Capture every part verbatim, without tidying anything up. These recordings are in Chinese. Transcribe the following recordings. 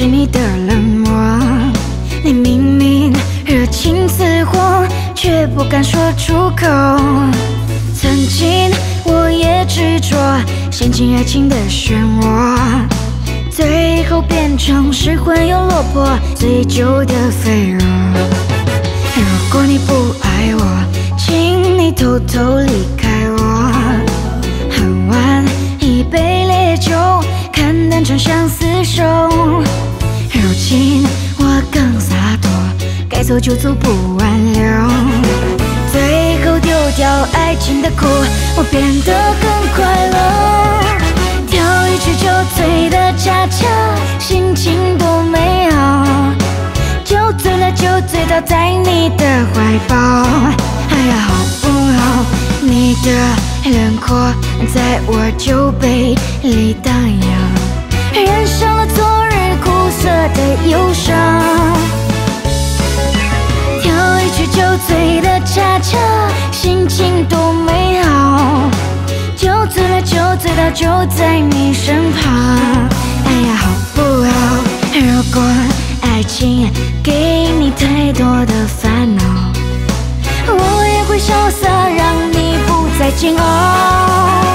是你的冷漠。你明明热情似火，却不敢说出口。曾经我也执着，陷进爱情的漩涡，最后变成失魂又落魄，醉酒的肥肉。如果你不爱我，请你偷偷离开我。喝完一杯烈酒，看淡成相思手。如今我更洒脱，该走就走，不挽留。最后丢掉爱情的苦，我变得更快乐。跳一曲酒醉的恰恰，心情多美好。酒醉了，酒醉倒在你的怀抱。哎呀，好不好？你的轮廓在我酒杯里荡漾，染上了昨日苦涩的忧伤。跳一曲酒醉的恰恰，心情多美好。酒醉了，酒醉倒就在你身旁。哎呀，好不好？如果爱情给你太多的烦恼，我也会潇洒，让你不再煎熬。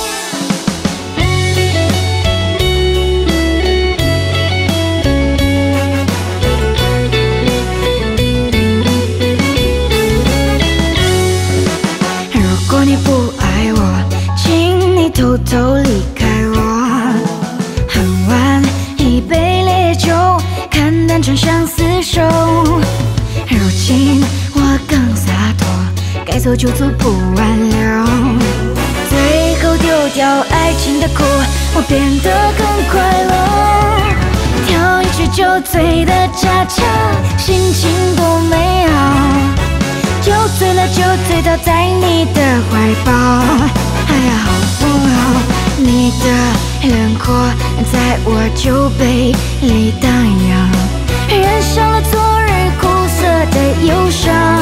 如果你不爱我，请你偷偷离开我。喝完一杯烈酒，看淡成相思手。如今我更洒脱，该走就走，不挽留。最后丢掉爱情的苦，我变得更快乐。跳一曲酒醉的恰恰，心情多美好。酒醉了，酒醉倒在你的怀抱。哎呀，好不好？你的轮廓在我酒杯里荡漾，染上了昨日苦涩的忧伤。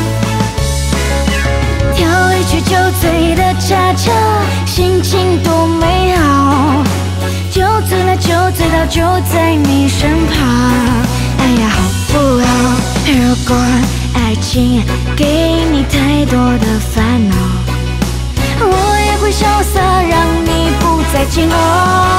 跳一曲酒醉的恰恰，心情多美好。酒醉了，酒醉倒就在你身旁。哎呀，好不好？如果爱情给你太多的烦恼，我也会潇洒，让你不再煎熬。